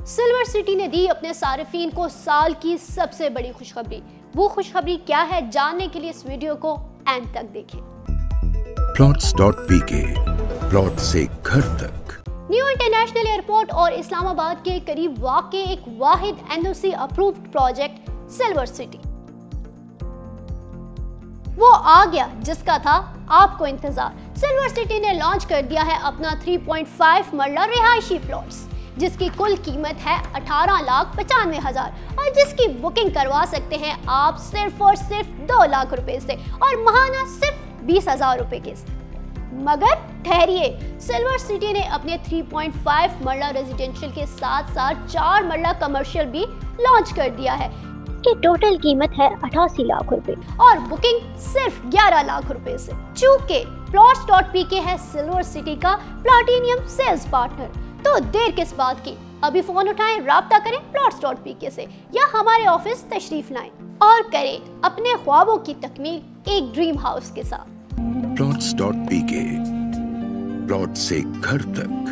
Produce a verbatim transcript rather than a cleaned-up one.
Silver city ने दी अपने सारिफीन को साल की सबसे बड़ी खुशखबरी। वो खुशखबरी क्या है, जानने के लिए इस वीडियो को एंड तक देखें। Plots dot P K, plot से घर तक। न्यू इंटरनेशनल एयरपोर्ट और इस्लामाबाद के करीब वाक़ एक वाहिद N O C approved project silver city वो आ गया जिसका था आपको इंतजार। सिल्वर सिटी ने लॉन्च कर दिया है अपना तीन पॉइंट पाँच मरला रिहायशी प्लॉट्स, जिसकी कुल कीमत है अठारह लाख पचानवे हजार और जिसकी बुकिंग करवा सकते हैं आप सिर्फ और सिर्फ दो लाख रुपए से और महाना सिर्फ बीस हजार रुपए के से। मगर ठहरिए, सिल्वर सिटी ने अपने तीन पॉइंट पाँच मरला रेजिडेंशियल के साथ साथ चार मरला कमर्शियल भी लॉन्च कर दिया है कि टोटल कीमत है अठासी लाख रुपए और बुकिंग सिर्फ ग्यारह लाख रुपए से। चूंकि प्लॉट्स डॉट पी के है सिल्वर सिटी का प्लैटिनियम सेल्स पार्टनर, तो देर किस बात की, अभी फोन उठाएं, राब्ता करें प्लॉट्स डॉट पी के से या हमारे ऑफिस तशरीफ लाएं और करें अपने ख्वाबों की तकमील एक ड्रीम हाउस के साथ। Plots dot P K, plot से घर तक।